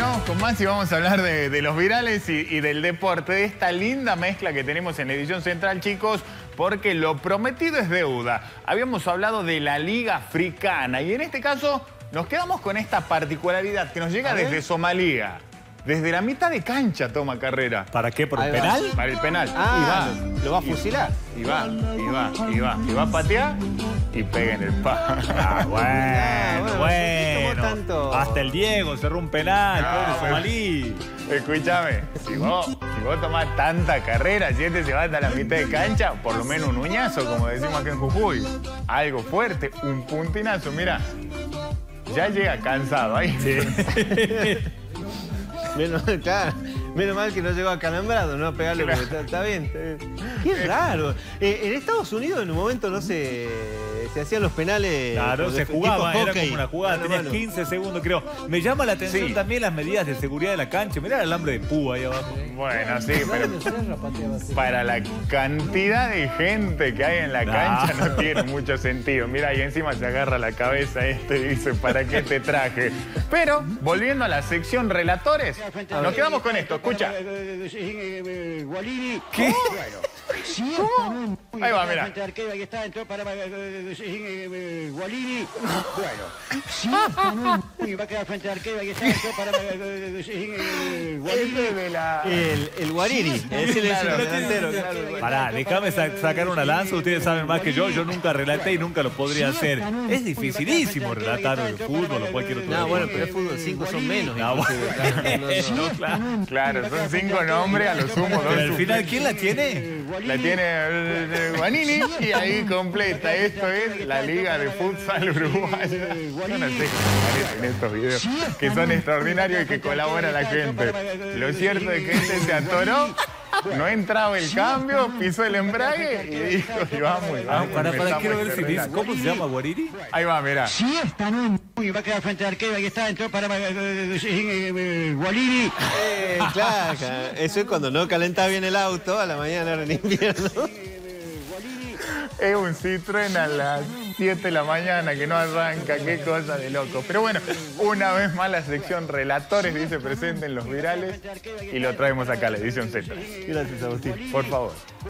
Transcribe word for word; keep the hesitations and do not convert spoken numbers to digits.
Continuamos con más y vamos a hablar de, de los virales y, y del deporte, de esta linda mezcla que tenemos en la edición central, chicos, porque lo prometido es deuda. Habíamos hablado de la Liga Africana y en este caso nos quedamos con esta particularidad que nos llega desde Somalia. Desde la mitad de cancha toma carrera. ¿Para qué? ¿Por el Ahí penal? va. Para el penal. Ah, y va. lo va a fusilar. Y va, y va, y va. Y va a patear y pega en el palo. Ah, bueno, Ah, bueno, bueno. ¿por qué tomó tanto? Hasta el Diego cerró un penal, Ah, pobre bueno. somalí. Escúchame, si vos, si vos tomás tanta carrera, si este se va hasta la mitad de cancha, por lo menos un uñazo, como decimos aquí en Jujuy. Algo fuerte, un puntinazo, mira. Ya llega cansado ahí. Sí. Menos, claro, menos mal que no llegó acalambrado, no a pegarle porque está, está bien, está bien. Qué raro. Eh, en Estados Unidos en un momento no se, se hacían los penales. Claro, por se tipo jugaba, era hockey. como una jugada, Mano a tenías mano. quince segundos creo. Me llama la atención Sí. también las medidas de seguridad de la cancha. Mirá el alambre de púa ahí abajo. Bueno, sí, pero para la cantidad de gente que hay en la cancha no tiene mucho sentido. Mira, y encima se agarra la cabeza este y dice, ¿para qué te traje? Pero, volviendo a la sección relatores, nos quedamos con esto, escucha. ¿Qué? ¿Cómo? Ahí va, mira. Ahí está, entró para Gualini. Bueno, si esta no es va a quedar frente al arquero, ahí está, entró para Este Gualini. de la... El, el Guariri, es el, Claro. el delantero, claro. Pará, déjame sa- sacar una lanza, ustedes saben más que yo, yo nunca relaté y nunca lo podría hacer. Es dificilísimo relatar el fútbol o cualquier otro No, deporte. bueno, pero el fútbol cinco son menos. No, inclusive, claro, no, no, no. Claro. Claro, son cinco nombres, a lo sumo dos. Pero al final, ¿quién la tiene? La tiene eh, Guanini y ahí completa. Esto es la Liga de Futsal Uruguaya. Yo no sé cómo aparecen estos videos que son extraordinarios y que colabora la gente. Lo cierto es que este se atoró, no entraba el cambio, pisó el embrague y dijo, y vamos, y Ah, vamos. para, para, empezamos quiero a ver si terminar. dice, ¿cómo se llama Guariri? Ahí va, mirá. Si esta no es va a quedar frente al arquero, ahí está, entró para Gualini. Eh, claro, claro. Eso es cuando no calentás bien el auto a la mañana en invierno. Es un Citroën a las siete de la mañana que no arranca, qué cosa de loco. Pero bueno, una vez más la sección relatores dice presente en los virales y lo traemos acá a la edición Z. Gracias, Agustín. Por favor.